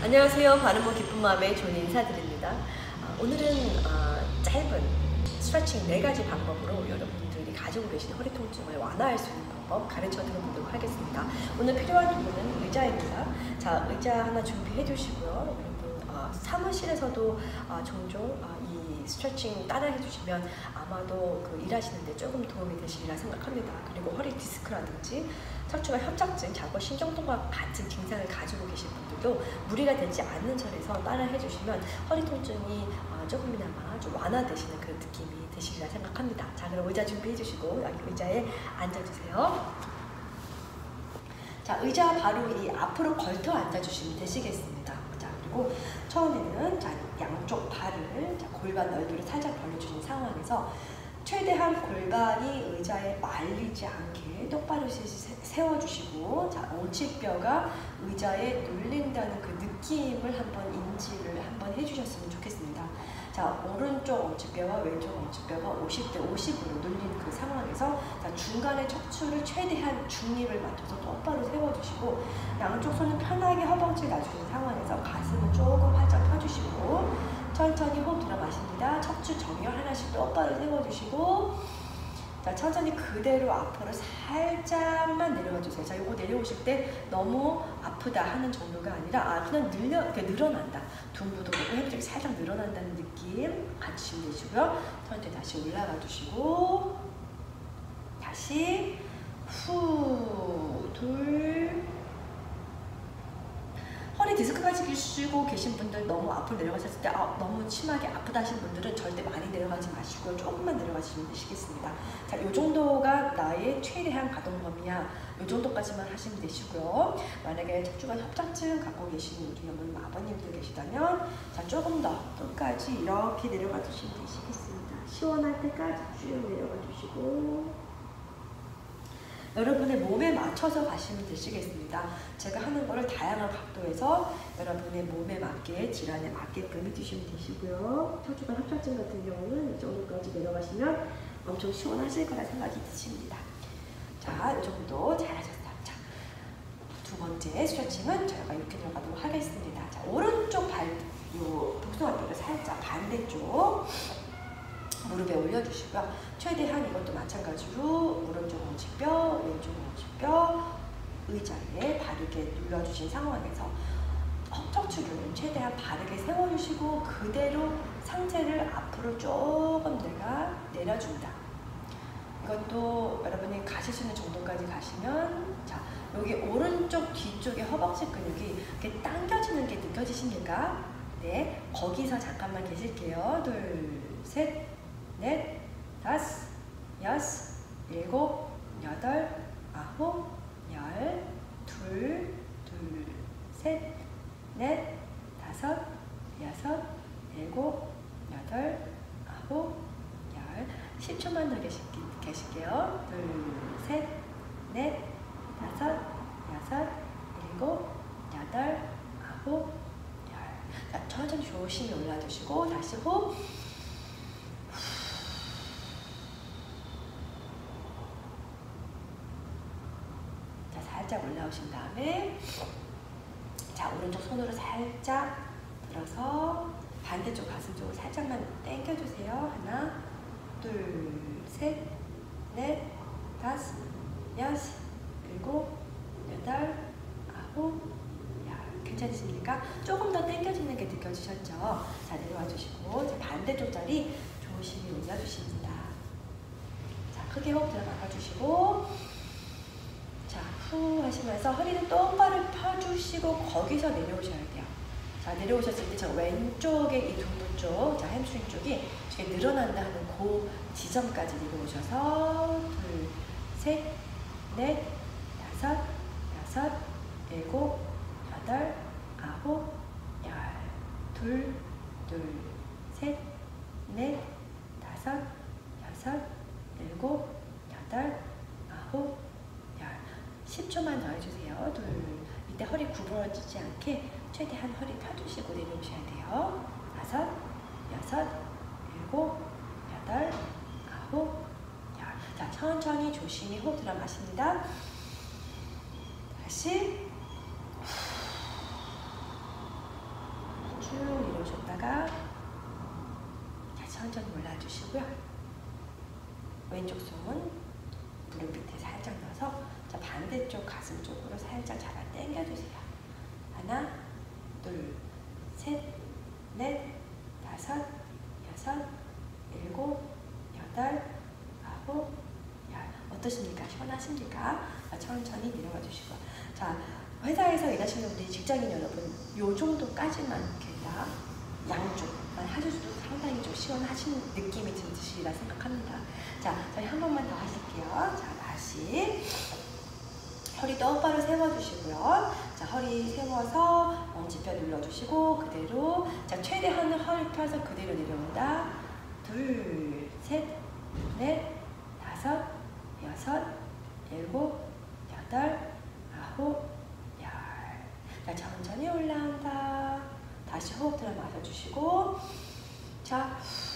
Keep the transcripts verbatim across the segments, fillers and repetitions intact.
안녕하세요. 바른몸 기쁜 마음의 존 인사드립니다. 어, 오늘은 어, 짧은 스트레칭 네 가지 방법으로 여러분들이 가지고 계신 허리 통증을 완화할 수 있는 방법 가르쳐 드려보도록 하겠습니다. 오늘 필요한 부분은 의자입니다. 자, 의자 하나 준비해 주시고요. 여러분 어, 사무실에서도 어, 종종 어, 이 스트레칭 따라 해주시면 아마도 그 일하시는데 조금 도움이 되시리라 생각합니다. 그리고 허리 디스크라든지 척추가 협착증, 좌골 신경통과 같은 증상을 가지고 계신 분들도 무리가 되지 않는 선에서 따라 해주시면 허리 통증이 어, 조금이나마 좀 완화되시는 그런 느낌이 되시리라 생각합니다. 자, 그럼 의자 준비해 주시고 여기 의자에 앉아주세요. 자, 의자 바로 이 앞으로 걸터 앉아주시면 되시겠습니다. 자, 그리고 처음에는 자, 양쪽 발을 자, 골반 넓이를 살짝 벌려주신 상황에서 최대한 골반이 의자에 말리지 않게 똑바로 세워주시고, 자, 오치뼈가 의자에 눌린다는 그 느낌을 한번 인지를 한번 해주셨으면 좋겠습니다. 자, 오른쪽 오치뼈와 왼쪽 오치뼈가 오십 대 오십으로 눌린 그 상황에서 자, 중간에 척추를 최대한 중립을 맞춰서 똑바로 세워주시고, 양쪽 손은 편하게 허벅지를 놔주는 상황에서 가슴을 조금 활짝 펴주시고, 천천히 호흡 들어 마십니다. 척추 정렬 하나씩 똑바로 세워주시고, 자, 천천히 그대로 앞으로 살짝만 내려가 주세요. 자, 요거 내려오실 때 너무 아프다 하는 정도가 아니라 아, 그냥 늘려, 이렇게 늘어난다. 둔부도 보고 햄스트링이 살짝 늘어난다는 느낌 가지시면 되시고요. 천천히 다시 올라가 주시고, 다시 후, 둘, 허리 디스크가 지시고 계신 분들 너무 앞으로 내려가셨을 때 아, 너무 심하게 아프다 하신 분들은 절대 많이 내려가지 마시고요. 조금만 내려가시면 되시겠습니다. 자, 이 정도가 나의 최대한 가동 범위야. 이 정도까지만 하시면 되시고요. 만약에 척추관 협착증 갖고 계시는 우리 어머님, 아버님들 계시다면 자, 조금 더 끝까지 이렇게 내려가 주시면 되시겠습니다. 시원할 때까지 쭉 내려가 주시고, 여러분의 몸에 맞춰서 가시면 되시겠습니다. 제가 하는 거를 다양한 각도에서 여러분의 몸에 맞게, 질환에 맞게끔 해주시면 되시고요. 척추관 협착증 같은 경우는 이 정도까지 내려가시면 엄청 시원하실 거라 생각이 드십니다. 자, 이 정도 잘하셨어요. 자, 두 번째 스트레칭은 저희가 이렇게 들어가도록 하겠습니다. 자, 오른쪽 발, 요 복숭아뼈를 살짝 반대쪽 무릎에 올려주시고요. 최대한 이것도 마찬가지로 오른쪽 오치뼈, 왼쪽 오치뼈 의자에 바르게 눌러주신 상황에서 척추를 최대한 바르게 세워주시고 그대로 상체를 앞으로 조금 내가 내려준다. 이것도 여러분이 가실 수 있는 정도까지 가시면, 자, 여기 오른쪽 뒤쪽에 허벅지 근육이 이렇게 당겨지는 게 느껴지십니까? 네, 거기서 잠깐만 계실게요. 둘, 셋, 넷, 다섯, 여섯, 일곱, 여덟, 아홉, 열, 둘, 둘, 셋, 넷, 다섯, 여섯, 일곱, 여덟, 아홉, 열. 십 초만 더 계시, 계실게요. 둘, 셋, 넷, 다섯, 여섯, 일곱, 여덟, 아홉, 열. 자, 천천히 조심히 올라주시고 다시 호흡. 살짝 올라오신 다음에 자, 오른쪽 손으로 살짝 들어서 반대쪽 가슴 쪽으로 살짝만 당겨주세요. 하나, 둘, 셋, 넷, 다섯, 여섯, 일곱, 여덟, 아홉, 열. 괜찮으십니까? 조금 더 당겨지는 게 느껴지셨죠? 자, 내려와 주시고 자, 반대쪽 자리 조심히 올려주십니다. 자, 크게 호흡 들어가 주시고, 자, 후 하시면서 허리는 똑바로 펴주시고 거기서 내려오셔야 돼요. 자, 내려오셨을 때 저 왼쪽에 이 둔부 쪽, 자, 햄스트링 쪽이 이렇게 늘어난다 하는 그 지점까지 내려오셔서 둘, 셋, 넷, 다섯, 여섯, 일곱, 여덟, 아홉, 열. 둘, 둘, 셋, 넷, 다섯, 여섯, 일곱, 여덟, 아홉, 십 초만 더 해주세요. 둘, 이때 허리 구부러지지 않게 최대한 허리 펴주시고 내려오셔야 돼요. 다섯, 여섯, 일곱, 여덟, 아홉, 열. 자, 천천히 조심히 호흡 들어 마십니다. 다시 천천히 올라주시고요. 왼쪽 손 무릎 밑에 살짝 넣어서 자, 반대쪽 가슴 쪽으로 살짝 잡아 당겨주세요. 하나, 둘, 셋, 넷, 다섯, 여섯, 일곱, 여덟, 아홉, 열. 어떠십니까? 시원하십니까? 자, 천천히 내려가 주시고. 자, 회사에서 일하시는 분들이 직장인 여러분, 요 정도까지만 이렇게 다 양쪽만 하셔도 상당히 좀 시원하신 느낌이 드시리라 생각합니다. 자, 저희 한 번만 더 하실게요. 자, 다시 허리 똑바로 세워주시고요. 자, 허리 세워서 엄지뼈 눌러주시고 그대로. 자, 최대한 허리 펴서 그대로 내려온다. 둘, 셋, 넷, 다섯, 여섯, 일곱, 여덟, 아홉, 열. 자, 천천히 올라온다. 다시 호흡 들어 마셔주시고. 자,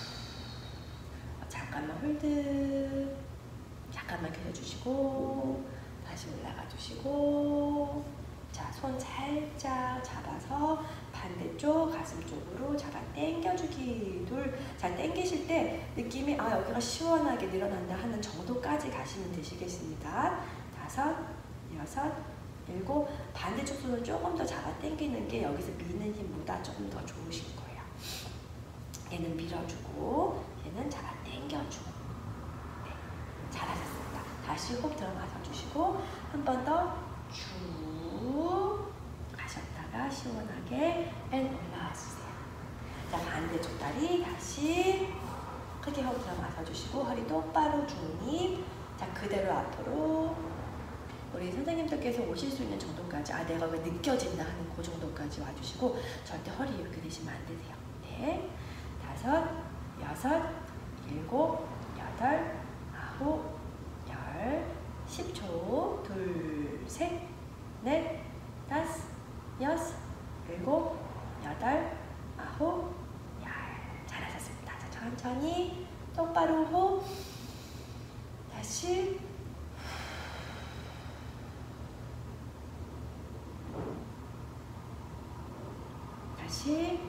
잠깐만 홀드. 잠깐만 계셔주시고. 다시 올라가 주시고. 자, 손 살짝 잡아서 반대쪽 가슴 쪽으로 잡아 당겨주기. 둘. 자, 당기실 때 느낌이 아 여기가 시원하게 늘어난다 하는 정도까지 가시면 되시겠습니다. 다섯, 여섯, 일곱. 반대쪽 손을 조금 더 잡아 당기는 게 여기서 미는 힘보다 조금 더 좋으실 거예요. 얘는 밀어주고 얘는 잡아 당겨주고. 네, 잘하셨습니다. 다시 호흡 들어 마셔주시고 한 번 더 쭉 가셨다가 시원하게 앤 올라와주세요. 자, 반대쪽 다리 다시 크게 호흡 들어 마셔주시고 허리 똑바로 중립. 자, 그대로 앞으로 우리 선생님들께서 오실 수 있는 정도까지 아 내가 왜 느껴진다 하는 그 정도까지 와주시고 절대 허리 이렇게 되시면 안 되세요. 네, 다섯, 여섯, 일곱, 여덟, 아홉, 열, 십 초. 둘, 셋, 넷, 다섯, 여섯, 일곱, 여덟, 아홉, 열. 잘하셨습니다. 자, 천천히 똑바로 호흡. 다시 다시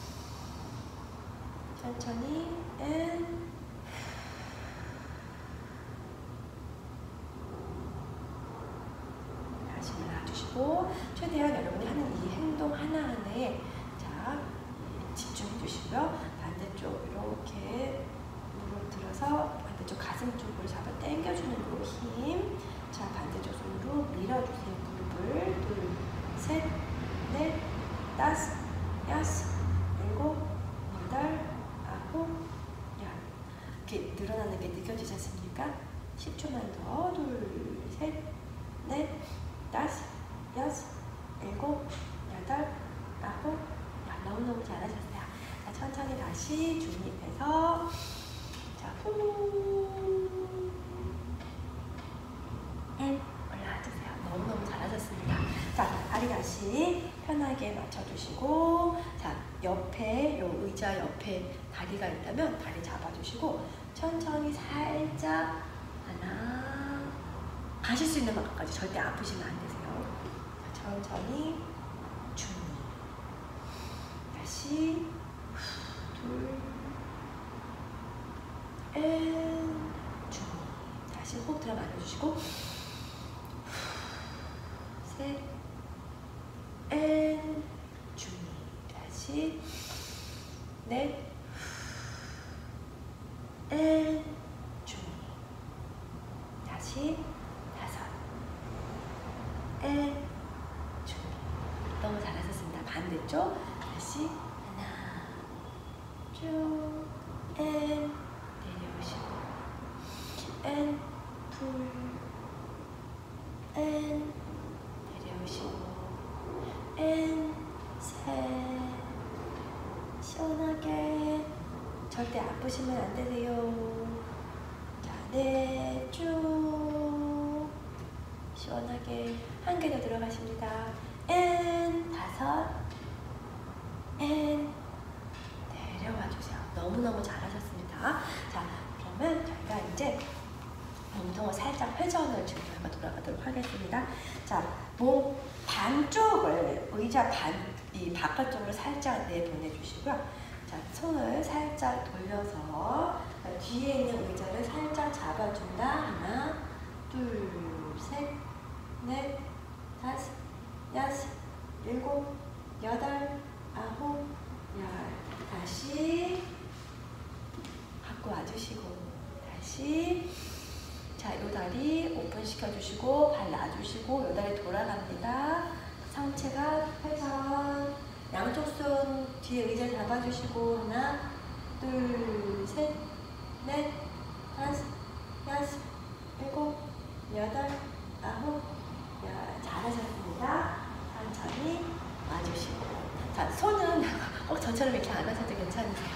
천천히 앤 다시 올라와주시고 최대한 여러분이 하는 이 행동 하나하나에 자 집중해 주시고요. 반대쪽 이렇게 무릎 들어서 반대쪽 가슴 쪽으로 잡아 당겨주는 요 힘. 자, 반대쪽 손으로 밀어주세요. 무릎을. 둘, 셋, 넷, 다섯, 여섯, 일곱, 여덟, 아홉, 열. 이렇게 늘어나는 게 느껴지지 않습니까? 십 초만 더. 둘, 셋, 넷, 다섯, 여섯, 일곱, 여덟, 아홉, 열. 너무너무 잘하셨어요. 자, 천천히 다시 중립해서 자, 후 앤 올라와주세요. 너무너무 잘하셨습니다. 자, 다리 다시 편하게 맞춰주시고 자, 옆에 요 의자 옆에 다리가 있다면 다리 잡아주시고 천천히 살짝 하나 가실 수 있는 만큼까지 절대 아프시면 안 되세요. 자, 천천히 중립. 다시 둘 앤 중립. 다시 호흡 들어 마셔주시고 셋 앤 중립. 다시 넷 앤 중립. 다시 다섯 앤 중립. 너무 잘하셨습니다. 반대쪽 다시 하나 쭉 앤 내려오시고 앤 둘 앤 내려오시고 앤 셋. 시원하게 절대 아프시면 안 되세요. 자, 넷 쭉 시원하게 한 개 더 들어가십니다. 앤 다섯 앤 내려와 주세요. 너무너무 잘하셨습니다. 자, 그러면 저희가 이제 몸통을 살짝 회전을 지금 저희가 돌아가도록 하겠습니다. 자, 몸 반쪽을 의자 반, 이 바깥쪽으로 살짝 내보내주시고요. 자, 자, 손을 살짝 돌려서 자, 뒤에 있는 의자를 살짝 잡아준다. 하나, 둘, 셋, 넷, 다섯, 여섯, 일곱, 여덟, 아홉, 열. 다시 갖고 와주시고 다시 자, 요 다리 오픈 시켜주시고 발 놔주시고 요 다리 돌아갑니다. 상체가 회전. 양쪽 손 뒤에 의자 잡아주시고 하나, 둘, 셋, 넷, 다섯, 여섯, 일곱, 여덟, 아홉, 열. 잘하셨습니다. 천천히 와주시고 자, 손은 꼭 저처럼 이렇게 안 하셔도 괜찮으세요.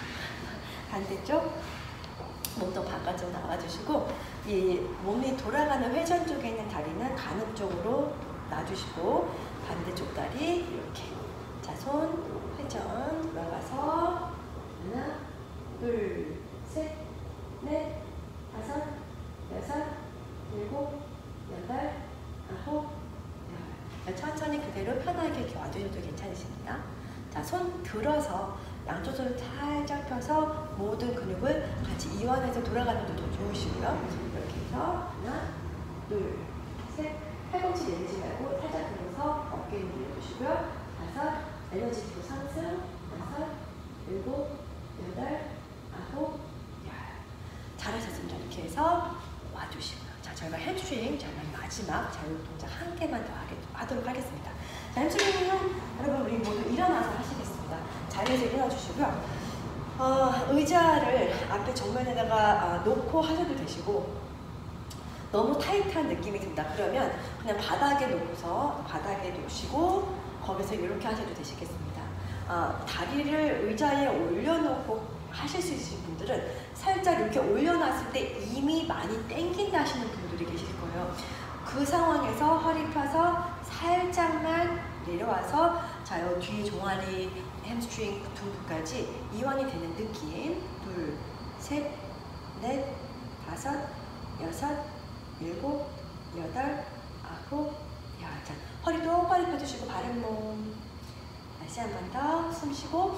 반대쪽 몸통 바깥쪽 나와주시고 이 몸이 돌아가는 회전 쪽에 있는 다리는 가는 쪽으로 놔주시고 반대쪽 다리 이렇게 자, 손 회전 들어가서 하나, 둘, 셋, 넷, 다섯, 여섯, 일곱, 여덟, 아홉, 열. 천천히 그대로 편하게 이렇게 와주셔도 괜찮으십니다. 자, 손 들어서 양쪽 손을 살짝 펴서 모든 근육을 같이 이완해서 돌아가는 것도 더 좋으시고요. 이렇게 해서 하나, 둘, 셋, 팔꿈치 내리지 말고 살짝 들어서 어깨 밀어주시고요. 다섯, 에너지 기도 상승, 여섯, 일곱, 여덟, 아홉, 열. 잘하셨습니다. 이렇게 해서 와주시고요. 자, 저희가 햄스트링 정말 마지막 자유 동작 한 개만 더 하게, 하도록 하겠습니다. 자, 햄스트링은 여러분 우리 모두 일어나서 하시겠습니다. 자리에서 일어나 주시고요. 어, 의자를 앞에 정면에다가 어, 놓고 하셔도 되시고 너무 타이트한 느낌이 든다 그러면 그냥 바닥에 놓고서 바닥에 놓으시고 거기서 이렇게 하셔도 되시겠습니다. 어, 다리를 의자에 올려놓고 하실 수 있으신 분들은 살짝 이렇게 올려놨을 때 이미 많이 땡긴다 하시는 분들이 계실 거예요. 그 상황에서 허리 펴서 살짝만 내려와서 자, 요 뒤에 종아리, 햄스트링, 둔부까지 이완이 되는 느낌. 둘, 셋, 넷, 다섯, 여섯, 일곱, 여덟, 아홉, 열. 자, 허리 똑바로 펴주시고 바른 몸. 다시 한 번 더 숨 쉬고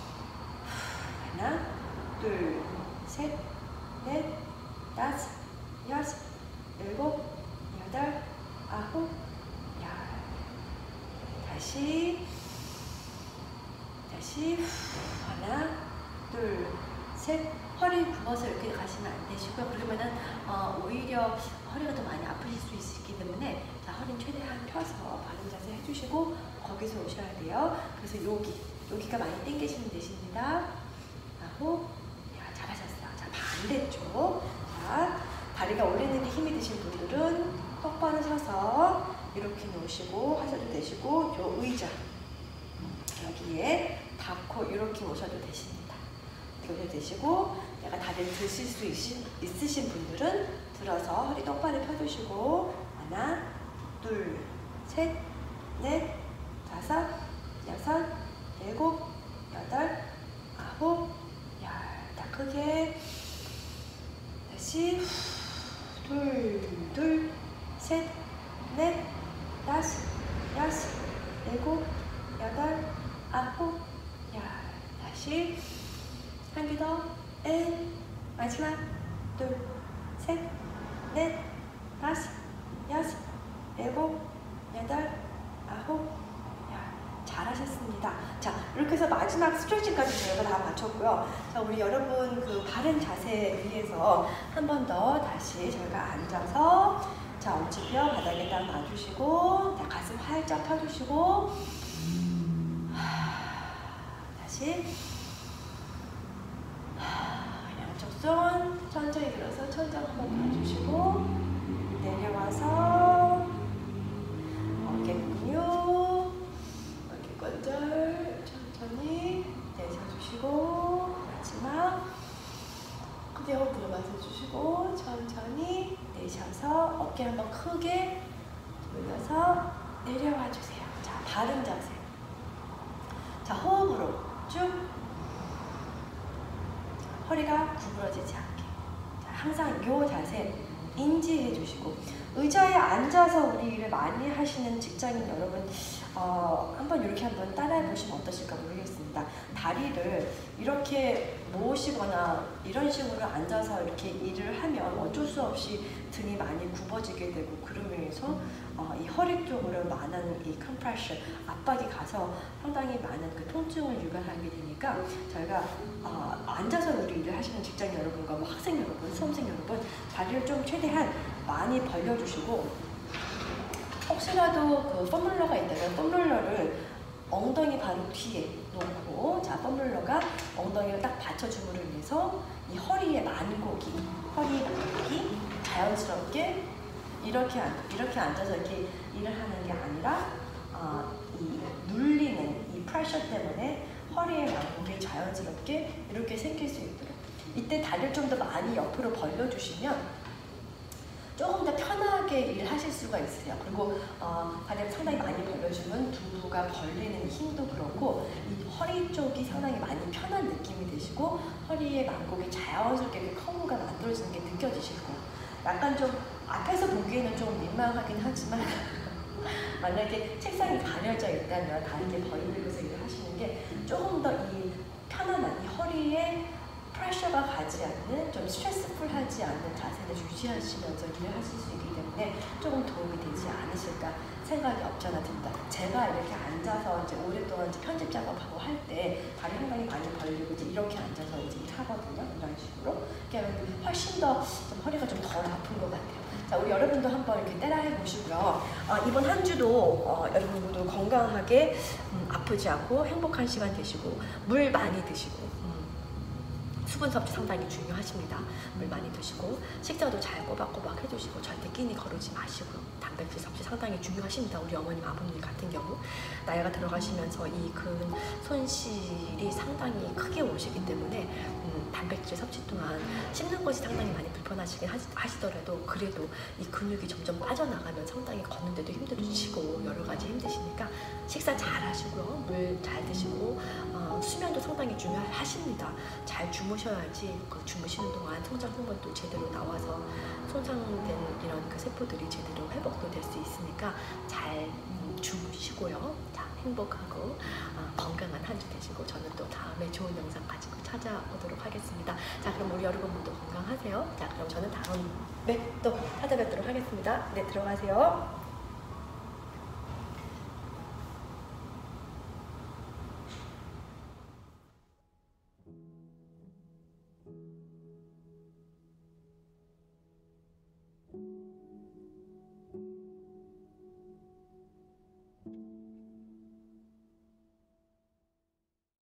하나, 둘, 셋, 넷, 다섯, 여섯, 일곱, 여덟, 아홉, 열. 다시 다시 하나, 둘, 셋. 허리 굽어서 이렇게 가시면 안 되시고요. 그러면은 어, 오히려 허리가 더 많이 아프실 수 있기 때문에 자, 허리는 최대한 펴서 바른 자세 해주시고 거기서 오셔야 돼요. 그래서 여기, 여기가 많이 당기시면 되십니다. 아홉, 야, 잘하셨어요. 자, 반대쪽. 자, 다리가 올리는 게 힘이 드신 분들은 똑바로 서서 이렇게 놓으시고 하셔도 되시고 요 의자 여기에 닿고 이렇게 오셔도 되십니다. 이렇게 되시고 내가 다리를 드실 수 있으신, 있으신 분들은 들어서 허리 똑바로 펴주시고 하나, 둘, 셋, 넷, 다섯, 여섯, 일곱, 여덟, 아홉, 열. 다 크게 다시 둘, 둘, 셋, 넷, 다섯, 여섯, 일곱, 여덟, 아홉, 열. 다시 한 개 더. 일. 마지막. 둘, 셋, 넷, 다섯, 여섯, 일곱, 여덟, 아홉, 열. 잘하셨습니다. 자, 이렇게 해서 마지막 스트레칭까지 저희가 다 마쳤고요. 자, 우리 여러분 그 바른 자세 위해서 한 번 더 다시 저희가 앉아서 자, 엉치뼈 바닥에 딱 놔주시고 자, 가슴 활짝 펴주시고 다시 양쪽 손 천천히 들어서 천장 한번 봐주시고 내려와서 어깨 근육, 어깨 관절 천천히 내셔주시고 마지막 그대 호흡 들어가서 주시고 천천히 내셔서 어깨 한번 크게 돌려서 내려와 주세요. 자, 바른 자세. 자, 호흡으로 쭉 허리가 구부러지지 않게 자, 항상 이 자세 인지해 주시고 의자에 앉아서 우리 일을 많이 하시는 직장인 여러분, 어, 한번 이렇게 한번 따라해 보시면 어떠실까 모르겠습니다. 다리를 이렇게 모으시거나 이런 식으로 앉아서 이렇게 일을 하면 어쩔 수 없이 등이 많이 굽어지게 되고, 그로 인해서 어, 이 허리 쪽으로 많은 이 컴프레션, 압박이 가서 상당히 많은 그 통증을 유발하게 되니까, 저희가 어, 앉아서 우리 일을 하시는 직장 여러분과 뭐 학생 여러분, 수험생 여러분, 다리를 좀 최대한 많이 벌려주시고, 혹시라도 그 펌롤러가 있다면 펌롤러를 엉덩이 바로 뒤에 놓고, 자, 펌롤러가 엉덩이를 딱 받쳐줌으로 인해서 이 허리의 만곡이, 허리 만곡이 자연스럽게 이렇게, 이렇게 앉아서 이렇게 일을 하는 게 아니라, 어, 이 눌리는 이 프레셔 때문에 허리의 만곡이 자연스럽게 이렇게 생길 수 있도록, 이때 다리를 좀 더 많이 옆으로 벌려주시면 조금 더 편하게 일하실 수가 있으세요. 그리고 어, 다리를 상당히 많이 벌려주면 두부가 벌리는 힘도 그렇고, 이 허리 쪽이 상당히 많이 편한 느낌이 되시고, 허리의 만곡이 자연스럽게 그 커브가 만들어지는 게 느껴지실 거예요. 약간 좀 앞에서 보기에는 좀 민망하긴 하지만 만약에 책상이 가려져 있다면 다리를 벌리면서 일을 하시는 게 조금 더 이 편안한 이 허리에 프레셔가 가지 않는, 좀 스트레스풀하지 않는 자세를 유지하시면서 일을 하실 수 있기 때문에 조금 도움이 되지 않으실까 생각이 없잖아 듭니다. 제가 이렇게 앉아서 이제 오랫동안 이제 편집 작업하고 할 때 다리 상당히 많이 벌리고 이제 이렇게 앉아서 이제 일하거든요. 이런 식으로. 그러니까 훨씬 더 좀 허리가 좀 덜 아픈 것 같아요. 자, 우리 여러분도 한번 이렇게 따라해 보시고요. 어, 이번 한 주도 어, 여러분 모두 건강하게, 음, 아프지 않고 행복한 시간 되시고, 물 많이 드시고, 수분 섭취 상당히 중요하십니다. 물 많이 드시고, 식사도 잘 꼬박꼬박 해주시고, 절대 끼니 거르지 마시고요. 단백질 섭취 상당히 중요하십니다. 우리 어머님, 아버님 같은 경우 나이가 들어가시면서 이 근 손실이 상당히 크게 오시기 때문에 음, 단백질 섭취 동안 씹는 것이 상당히 많이 불편하시긴 하시, 하시더라도, 그래도 이 근육이 점점 빠져나가면 상당히 걷는데도 힘들으시고 여러 가지 힘드시니까 식사 잘 하시고요. 물 잘 드시고, 어, 수면도 상당히 중요하십니다. 잘 주무셔야지 그 주무시는 동안 성장 호르몬도 제대로 나와서 손상된 이런 그 세포들이 제대로 회복도 될 수 있으니까 잘 음, 주무시고요. 자, 행복하고 어, 건강한 한 주 되시고, 저는 또 다음에 좋은 영상 가지고 찾아오도록 하겠습니다. 자, 그럼 우리 여러분 모두 건강하세요. 자, 그럼 저는 다음에 또 찾아뵙도록 하겠습니다. 네, 들어가세요.